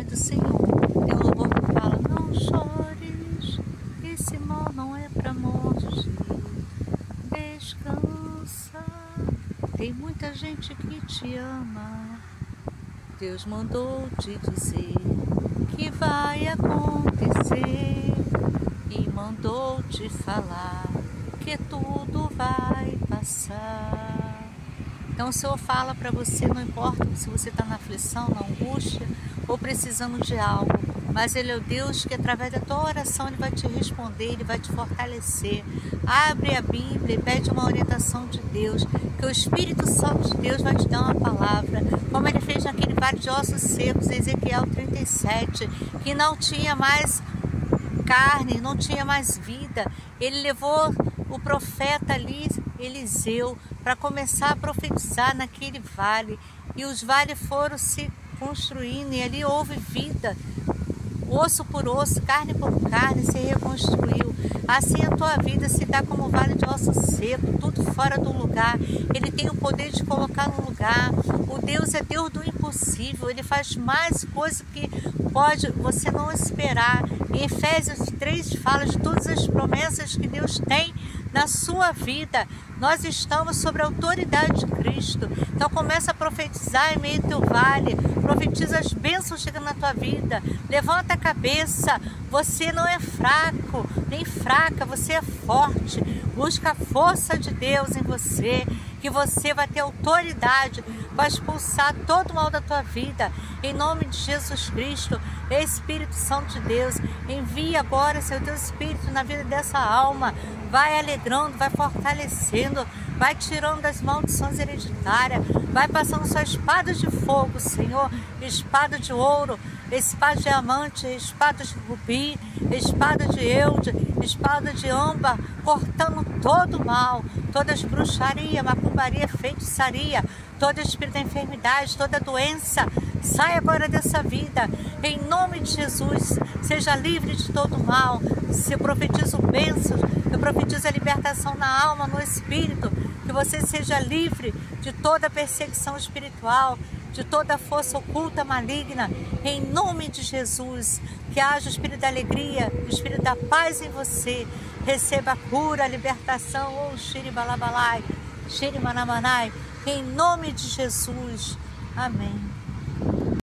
bondade do Senhor. Tem um louvor que fala: não chores, esse mal não é para morte, descansa, tem muita gente que te ama. Deus mandou te dizer que vai acontecer e mandou te falar que tudo vai passar. Então o Senhor fala para você, não importa se você está na aflição, na angústia ou precisando de algo, mas Ele é o Deus que através da tua oração Ele vai te responder, Ele vai te fortalecer. Abre a Bíblia e pede uma orientação de Deus, que o Espírito Santo de Deus vai te dar uma palavra, como Ele fez naquele vale de ossos secos, Ezequiel 37, que não tinha mais carne, não tinha mais vida. Ele levou o profeta ali, Eliseu, para começar a profetizar naquele vale, e os vales foram se construindo, e ali houve vida, osso por osso, carne por carne, se reconstruiu. Assim a tua vida se dá como vale de osso seco, tudo fora do lugar. Ele tem o poder de colocar no lugar. O Deus é Deus do impossível, Ele faz mais coisas que pode você não esperar. Em Efésios 3 fala de todas as promessas que Deus tem na sua vida. Nós estamos sobre a autoridade de Cristo. Então começa a profetizar em meio ao teu vale. Profetiza as bênçãos chegando na tua vida. Levanta a cabeça. Você não é fraco, nem fraca. Você é forte. Busca a força de Deus em você, que você vai ter autoridade, vai expulsar todo o mal da tua vida. Em nome de Jesus Cristo, Espírito Santo de Deus, envia agora seu teu Espírito na vida dessa alma. Vai alegrando, vai fortalecendo, vai tirando as maldições hereditárias, vai passando sua espada de fogo, Senhor, espada de ouro, espada de diamante, espada de rubi, espada de eude, espada de âmbar, cortando todo o mal, toda bruxaria, macumbaria, feitiçaria, todo espírito da enfermidade, toda doença, sai agora dessa vida, em nome de Jesus. Seja livre de todo o mal. Se eu profetizo bênçãos, eu profetizo a libertação na alma, no espírito, que você seja livre de toda perseguição espiritual, de toda força oculta, maligna, em nome de Jesus. Que haja o espírito da alegria, o espírito da paz em você. Receba a cura, a libertação, oh, xiribalabalai, xirimanamanai, em nome de Jesus. Amém.